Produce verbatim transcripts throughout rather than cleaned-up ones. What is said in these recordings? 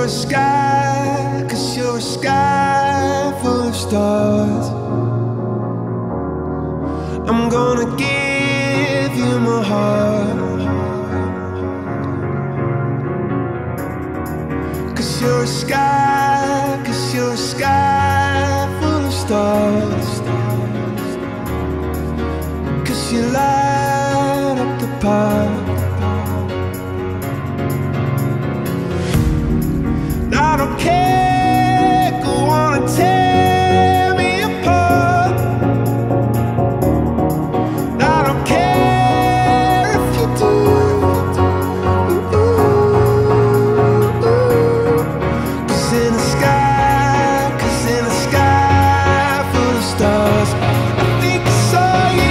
a sky, 'cause you're a sky full of stars. I'm gonna give you my heart, 'cause you're a sky, 'cause you're a sky full of stars. 'Cause you light up the park. I don't care, go on and tear me apart. I don't care if you do. Cause in the sky, cause in the sky full of stars, I think I saw you.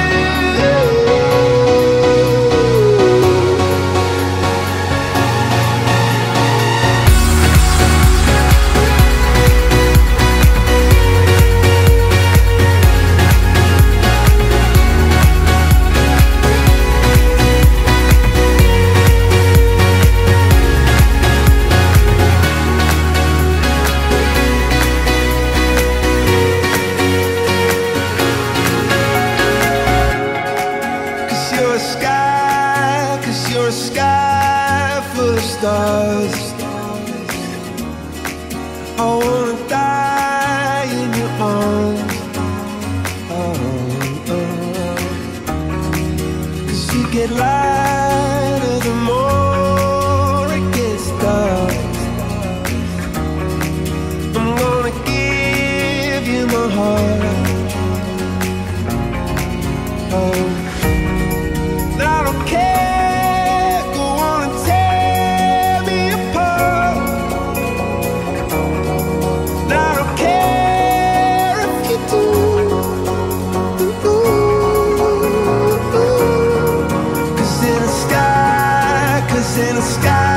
You're a sky, 'cause you're a sky full of stars. I wanna die in your arms. Oh, oh. 'Cause you get lighter the more it gets dark. I'm gonna give you my heart. Oh, I don't care, go on and tear me apart. I don't care if you do. Cause in the sky, cause in the sky